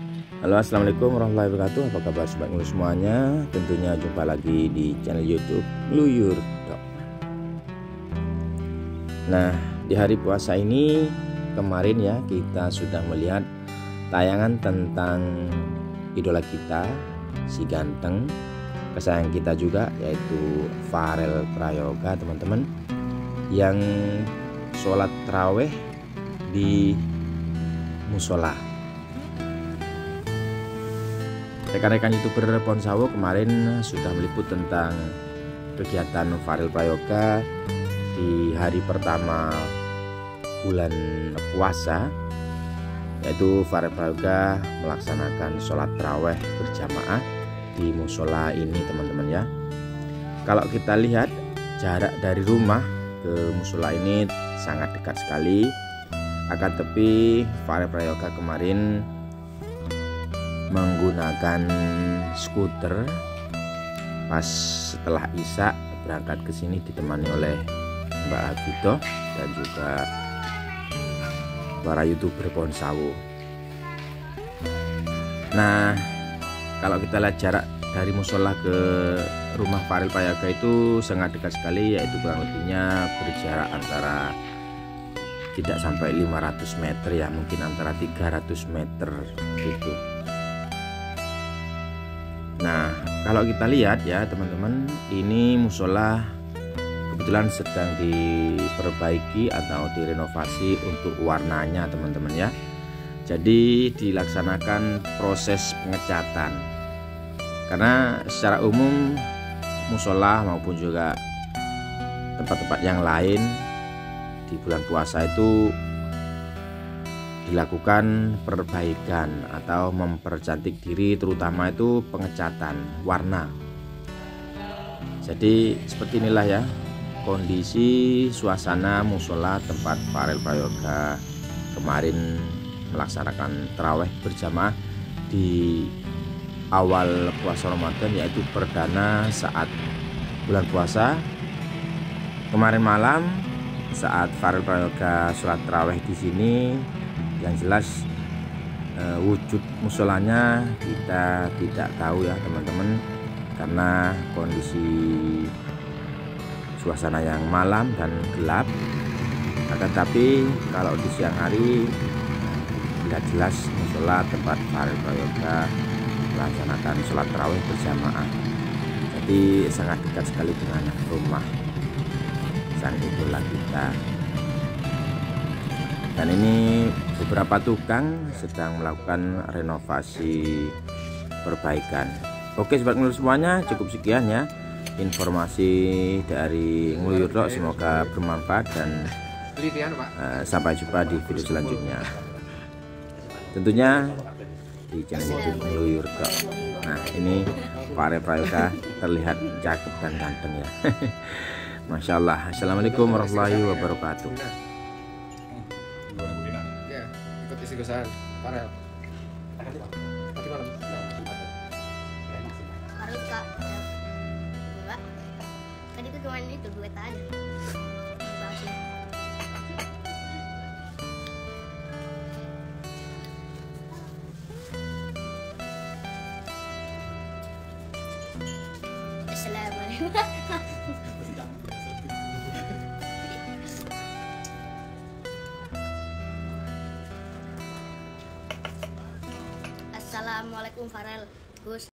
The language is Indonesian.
Halo, assalamualaikum warahmatullahi wabarakatuh. Apa kabar sobat ngeluyur semuanya? Tentunya jumpa lagi di channel YouTube Ngeluyur Dok. Nah, di hari puasa ini kemarin ya kita sudah melihat tayangan tentang idola kita, si ganteng kesayangan kita juga, yaitu Farel Prayoga, teman-teman, yang sholat taraweh di musola. Rekan-rekan YouTuber Ponsawo kemarin sudah meliput tentang kegiatan Farel Prayoga di hari pertama bulan puasa, yaitu Farel Prayoga melaksanakan sholat taraweh berjamaah di musola ini, teman-teman ya. Kalau kita lihat jarak dari rumah ke musola ini sangat dekat sekali, akan tapi Farel Prayoga kemarin menggunakan skuter. Pas setelah Isya berangkat ke sini ditemani oleh Mbak Abido dan juga para YouTuber Ponsawo. Nah, kalau kita lihat jarak dari musola ke rumah Farel Prayoga itu sangat dekat sekali, yaitu kurang lebihnya berjarak antara tidak sampai 500 meter ya, mungkin antara 300 meter gitu. Nah, kalau kita lihat ya teman-teman, ini musola kebetulan sedang diperbaiki atau direnovasi untuk warnanya, teman-teman ya. Jadi dilaksanakan proses pengecatan. Karena secara umum musola maupun juga tempat-tempat yang lain di bulan puasa itu dilakukan perbaikan atau mempercantik diri, terutama itu pengecatan warna. Jadi seperti inilah ya kondisi suasana musola tempat Farel Prayoga kemarin melaksanakan taraweh berjamaah di awal puasa Ramadan, yaitu perdana saat bulan puasa. Kemarin malam saat Farel Prayoga sholat taraweh di sini, yang jelas wujud musolanya kita tidak tahu ya teman-teman, karena kondisi suasana yang malam dan gelap. Akan tapi kalau di siang hari tidak jelas musola tempat Farel Prayoga melaksanakan sholat tarawih berjamaah. Jadi sangat dekat sekali dengan rumah sang idola kita. Dan ini beberapa tukang sedang melakukan renovasi perbaikan. Oke sobat ngeluyur semuanya, cukup sekian ya informasi dari Ngeluyur Dok, semoga bermanfaat dan sampai jumpa di video selanjutnya, tentunya di channel YouTube Ngeluyur Dok. Nah, ini Farel Prayoga terlihat cakep dan ganteng ya. Masya Allah. Assalamualaikum warahmatullahi wabarakatuh. Isi gosan Farel. Tadi malam. Farel suka enggak. Tadi itu cuma itu duet aja. Assalamualaikum. Assalamualaikum Farel, Gus.